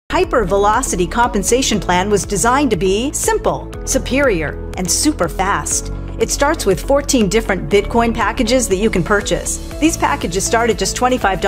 Hypervelocity compensation plan was designed to be simple, superior, and super fast. It starts with 14 different Bitcoin packages that you can purchase. These packages start at just $25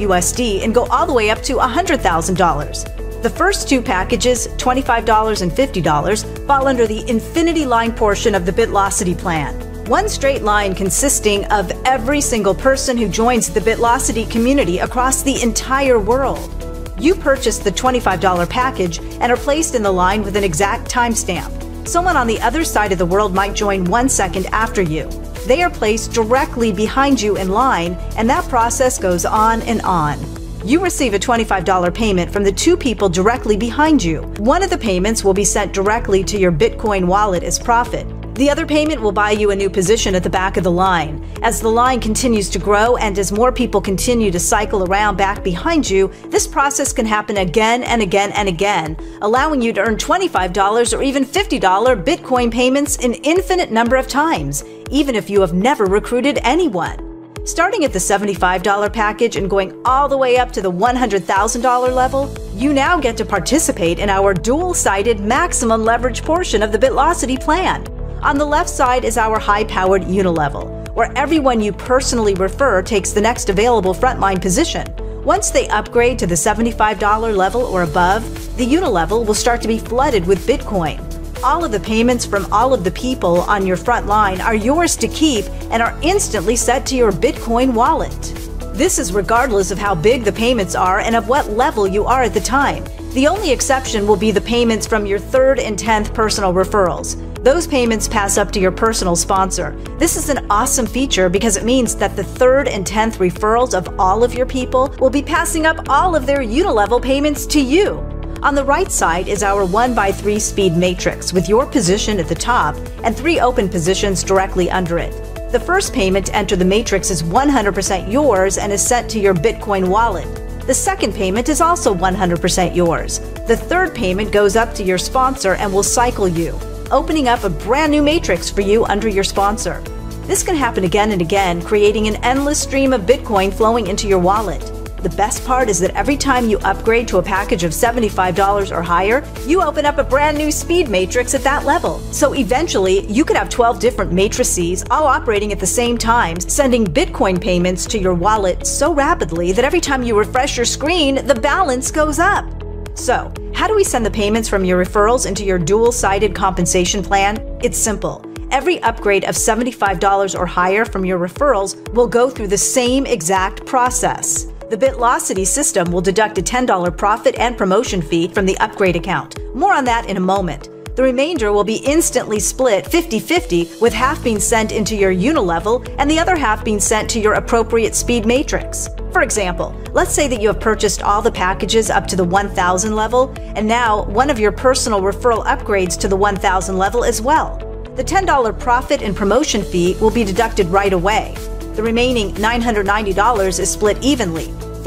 USD and go all the way up to $100,000. The first two packages, $25 and $50, fall under the Infinity Line portion of the Bitlocity plan. One straight line consisting of every single person who joins the Bitlocity community across the entire world. You purchase the $25 package and are placed in the line with an exact timestamp. Someone on the other side of the world might join 1 second after you. They are placed directly behind you in line, and that process goes on and on. You receive a $25 payment from the two people directly behind you. One of the payments will be sent directly to your Bitcoin wallet as profit. The other payment will buy you a new position at the back of the line. As the line continues to grow and as more people continue to cycle around back behind you, this process can happen again and again and again, allowing you to earn $25 or even $50 Bitcoin payments an infinite number of times, even if you have never recruited anyone. Starting at the $75 package and going all the way up to the $100,000 level, you now get to participate in our dual-sided maximum leverage portion of the Bitlocity plan. On the left side is our high-powered unilevel, where everyone you personally refer takes the next available frontline position. Once they upgrade to the $75 level or above, the unilevel will start to be flooded with Bitcoin. All of the payments from all of the people on your front line are yours to keep and are instantly set to your Bitcoin wallet. This is regardless of how big the payments are and of what level you are at the time. The only exception will be the payments from your 3rd and 10th personal referrals. Those payments pass up to your personal sponsor. This is an awesome feature because it means that the 3rd and 10th referrals of all of your people will be passing up all of their unilevel payments to you. On the right side is our 1x3 speed matrix with your position at the top and 3 open positions directly under it. The first payment to enter the matrix is 100% yours and is sent to your Bitcoin wallet. The second payment is also 100% yours. The third payment goes up to your sponsor and will cycle you, opening up a brand new matrix for you under your sponsor. This can happen again and again, creating an endless stream of Bitcoin flowing into your wallet. The best part is that every time you upgrade to a package of $75 or higher, you open up a brand new speed matrix at that level. So eventually, you could have 12 different matrices all operating at the same time, sending Bitcoin payments to your wallet so rapidly that every time you refresh your screen, the balance goes up. So, how do we send the payments from your referrals into your dual-sided compensation plan? It's simple. Every upgrade of $75 or higher from your referrals will go through the same exact process. The Bitlocity system will deduct a $10 profit and promotion fee from the upgrade account. More on that in a moment. The remainder will be instantly split 50-50, with half being sent into your unilevel and the other half being sent to your appropriate speed matrix. For example, let's say that you have purchased all the packages up to the 1,000 level, and now one of your personal referral upgrades to the 1,000 level as well. The $10 profit and promotion fee will be deducted right away. The remaining $990 is split evenly.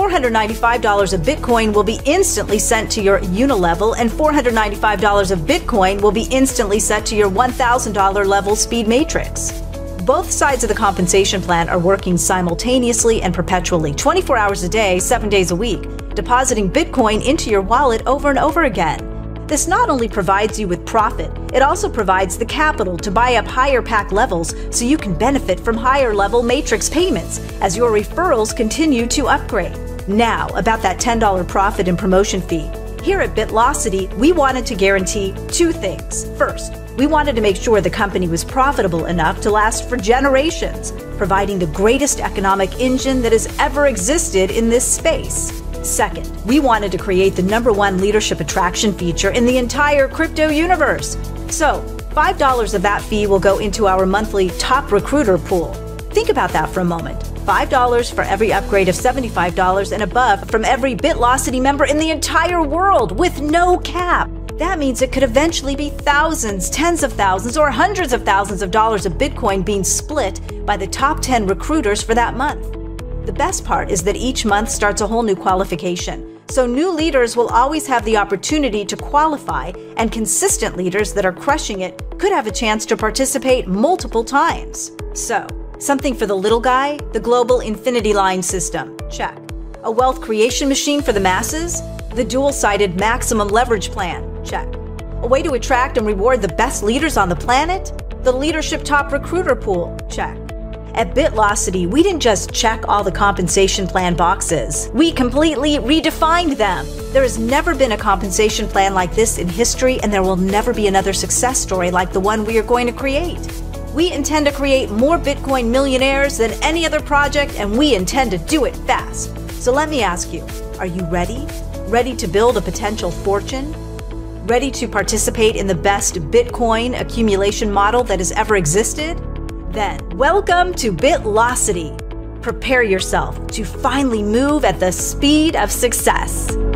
$495 of Bitcoin will be instantly sent to your unilevel, and $495 of Bitcoin will be instantly set to your $1,000 level speed matrix. Both sides of the compensation plan are working simultaneously and perpetually, 24 hours a day, 7 days a week, depositing Bitcoin into your wallet over and over again. This not only provides you with profit, it also provides the capital to buy up higher pack levels so you can benefit from higher level matrix payments as your referrals continue to upgrade. Now, about that $10 profit and promotion fee. Here at Bitlocity, we wanted to guarantee 2 things. First, we wanted to make sure the company was profitable enough to last for generations, providing the greatest economic engine that has ever existed in this space. Second, we wanted to create the #1 leadership attraction feature in the entire crypto universe. So, $5 of that fee will go into our monthly top recruiter pool. Think about that for a moment. $5 for every upgrade of $75 and above from every Bitlocity member in the entire world with no cap. That means it could eventually be thousands, tens of thousands, or hundreds of thousands of dollars of Bitcoin being split by the top 10 recruiters for that month. The best part is that each month starts a whole new qualification. So new leaders will always have the opportunity to qualify, and consistent leaders that are crushing it could have a chance to participate multiple times. So, something for the little guy? The global Infinity Line system. Check. A wealth creation machine for the masses? The dual-sided maximum leverage plan? Check. A way to attract and reward the best leaders on the planet? The leadership top recruiter pool? Check. At Bitlocity, we didn't just check all the compensation plan boxes. We completely redefined them. There has never been a compensation plan like this in history, and there will never be another success story like the one we are going to create. We intend to create more Bitcoin millionaires than any other project, and we intend to do it fast. So let me ask you, are you ready? Ready to build a potential fortune? Ready to participate in the best Bitcoin accumulation model that has ever existed? Then, welcome to Bitlocity. Prepare yourself to finally move at the speed of success.